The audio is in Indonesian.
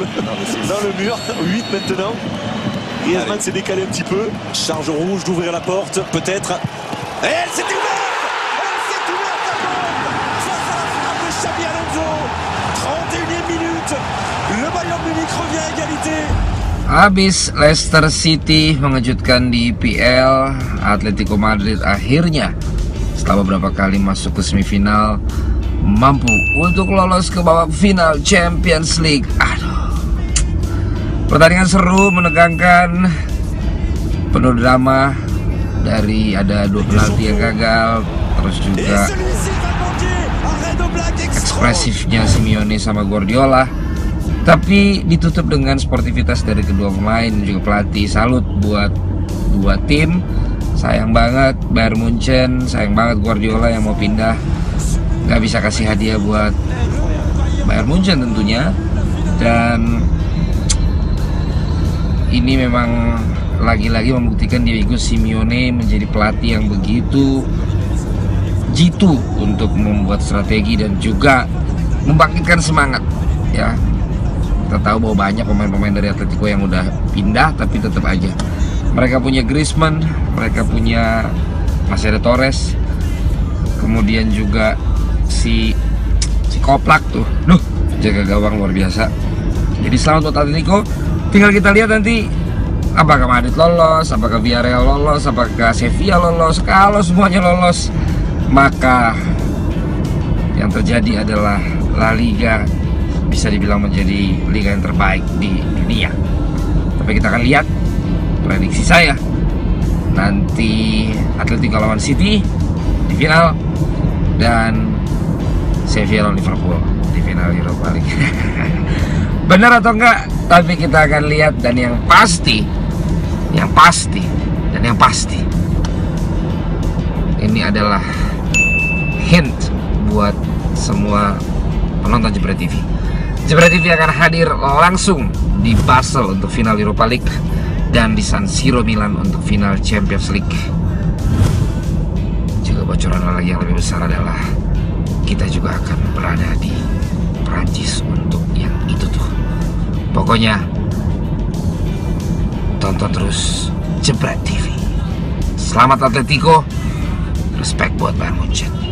dans le mur. 8 maintenant. Griezmann s'est décalé un petit peu. Charge rouge d'ouvrir la porte, peut-être. Et elle s'est ouverte! Elle s'est ouverte la porte face à la frappe de Xabi Alonso. 31e minute. Le Bayern Munich revient à égalité. Habis Leicester City mengejutkan di IPL, Atletico Madrid akhirnya setelah beberapa kali masuk ke semifinal mampu untuk lolos ke babak final Champions League. Aduh, pertandingan seru, menegangkan, penuh drama. Dari ada 2 penalti yang gagal, terus juga ekspresifnya Simeone sama Guardiola. Tapi ditutup dengan sportivitas dari kedua pemain dan juga pelatih. Salut buat dua tim. Sayang banget Bayern Munchen, sayang banget Guardiola yang mau pindah. Gak bisa kasih hadiah buat Bayern Munchen tentunya. Dan ini memang lagi-lagi membuktikan Diego Simeone menjadi pelatih yang begitu jitu untuk membuat strategi dan juga membangkitkan semangat, ya. Kita tahu bahwa banyak pemain-pemain dari Atletico yang udah pindah, tapi tetap aja mereka punya Griezmann, mereka punya masih ada Torres, kemudian juga si Koplak tuh, jaga gawang luar biasa. Jadi selamat buat Atletico. Tinggal kita lihat nanti apakah Madrid lolos, apakah Villarreal lolos, apakah Sevilla lolos. Kalau semuanya lolos, maka yang terjadi adalah La Liga bisa dibilang menjadi liga yang terbaik di dunia. Tapi kita akan lihat. Prediksi saya nanti Atletico lawan City di final dan Sevilla lawan Liverpool di final Europa League. Benar atau enggak? Tapi kita akan lihat. Dan yang pasti ini adalah hint buat semua penonton Jebret TV. Jebret TV akan hadir langsung di Basel untuk final Europa League dan di San Siro Milan untuk final Champions League. Juga bocoran lagi yang lebih besar adalah kita juga akan berada di Prancis untuk yang itu tuh. Pokoknya tonton terus Jebret TV. Selamat Atletico, respect buat Bayern Munchen.